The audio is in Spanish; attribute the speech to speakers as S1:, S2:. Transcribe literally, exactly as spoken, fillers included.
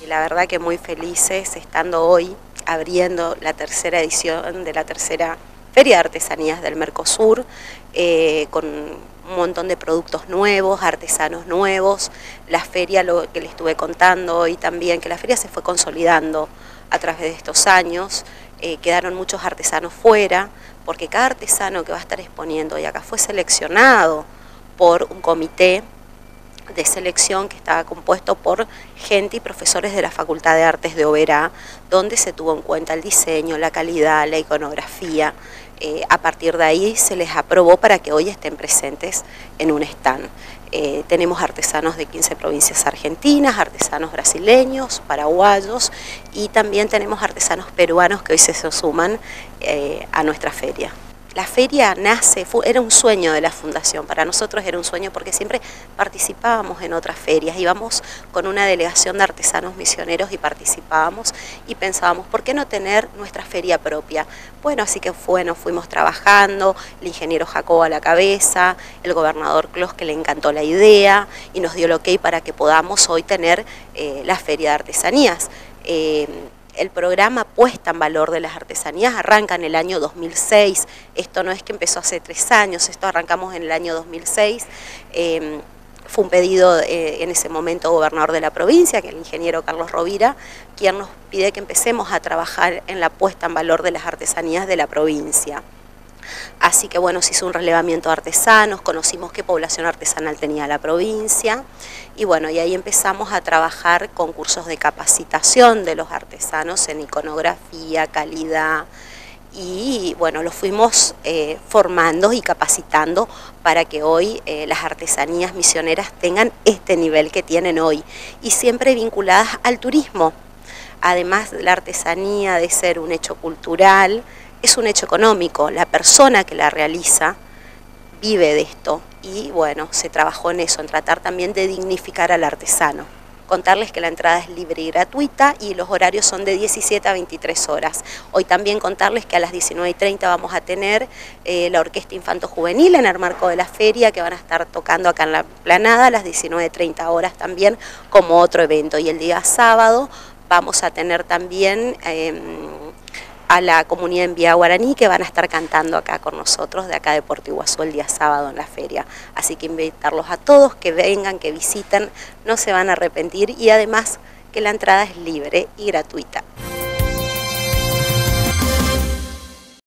S1: la verdad que muy felices estando hoy abriendo la tercera edición de la tercera Feria de Artesanías del Mercosur, eh, con un montón de productos nuevos, artesanos nuevos. La feria, lo que les estuve contando hoy también, que la feria se fue consolidando a través de estos años, eh, quedaron muchos artesanos fuera, porque cada artesano que va a estar exponiendo hoy acá fue seleccionado por un comité de selección que estaba compuesto por gente y profesores de la Facultad de Artes de Oberá, donde se tuvo en cuenta el diseño, la calidad, la iconografía. Eh, a partir de ahí se les aprobó para que hoy estén presentes en un stand. Eh, tenemos artesanos de quince provincias argentinas, artesanos brasileños, paraguayos, y también tenemos artesanos peruanos que hoy se suman eh, a nuestra feria. La feria nace, fue, era un sueño de la fundación, para nosotros era un sueño porque siempre participábamos en otras ferias, íbamos con una delegación de artesanos misioneros y participábamos y pensábamos, ¿por qué no tener nuestra feria propia? Bueno, así que bueno, fuimos trabajando, el ingeniero Jacobo a la cabeza, el gobernador Clos, que le encantó la idea y nos dio el ok para que podamos hoy tener eh, la feria de artesanías. Eh, El programa Puesta en Valor de las Artesanías arranca en el año dos mil seis, esto no es que empezó hace tres años, esto arrancamos en el año dos mil seis, eh, fue un pedido eh, en ese momento gobernador de la provincia, que es el ingeniero Carlos Rovira, quien nos pide que empecemos a trabajar en la puesta en valor de las artesanías de la provincia. Así que bueno, se hizo un relevamiento de artesanos, conocimos qué población artesanal tenía la provincia y bueno, y ahí empezamos a trabajar con cursos de capacitación de los artesanos en iconografía, calidad y bueno, los fuimos eh, formando y capacitando para que hoy eh, las artesanías misioneras tengan este nivel que tienen hoy y siempre vinculadas al turismo. Además, la artesanía de ser un hecho cultural, es un hecho económico, la persona que la realiza vive de esto y bueno, se trabajó en eso, en tratar también de dignificar al artesano. Contarles que la entrada es libre y gratuita y los horarios son de diecisiete a veintitrés horas. Hoy también contarles que a las diecinueve y treinta vamos a tener eh, la Orquesta Infanto Juvenil en el marco de la feria, que van a estar tocando acá en la Planada a las diecinueve y treinta horas también como otro evento. Y el día sábado vamos a tener también Eh, a la comunidad en Vía Guaraní, que van a estar cantando acá con nosotros, de acá de Puerto Iguazú, el día sábado en la feria. Así que invitarlos a todos, que vengan, que visiten, no se van a arrepentir y además que la entrada es libre y gratuita.